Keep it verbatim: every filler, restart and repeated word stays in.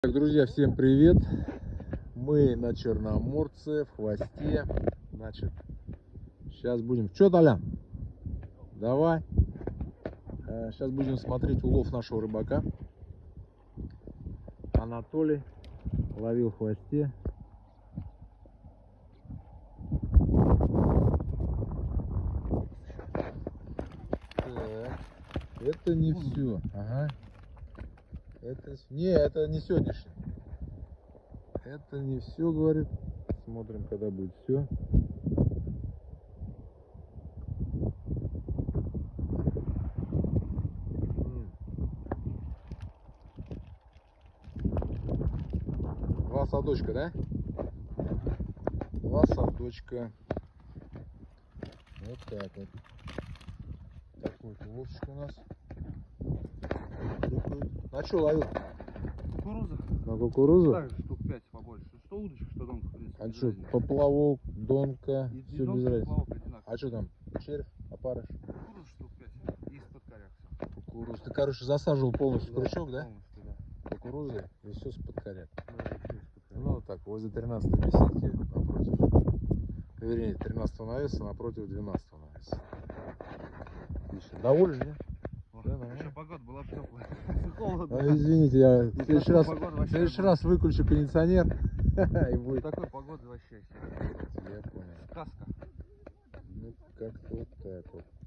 Так, друзья, всем привет! Мы на Черноморце, в хвосте. Значит, сейчас будем... Че, Толян? Давай. Сейчас будем смотреть улов нашего рыбака. Анатолий ловил в хвосте. Так, это не все. Ага. Это... Не, это не сегодняшний. Это не все, говорит. Смотрим, когда будет все. Два садочка, да? Два садочка. Вот так вот. Такой уловчик у нас. На что ловил? Кукуруза. На кукурузу? Так же, штук пять побольше. Что удочек, что донка, в принципе. А что, поплавок, донка, И, все и донка, без разницы. поплавок одинаково. А что там, червь, опарыш? Кукуруза штук пять. И из-под коряк все. Кукуруз. Ты, короче, засаживал полностью Да, крючок, да? полностью, да. Кукурузы и все с-под коряк. Да, все из-под коряк. Ну, так, возле тринадцатой беседки напротив. Вернее, тринадцатого навеса напротив двенадцатого навеса. Отлично. Доволен, нет? Да, Еще погода была теплая. Холодно. А, извините, я в следующий раз, в погода следующий раз выключу кондиционер и Вот будет. такой погоды вообще. Я понял. Сказка. Ну, как-то вот так вот.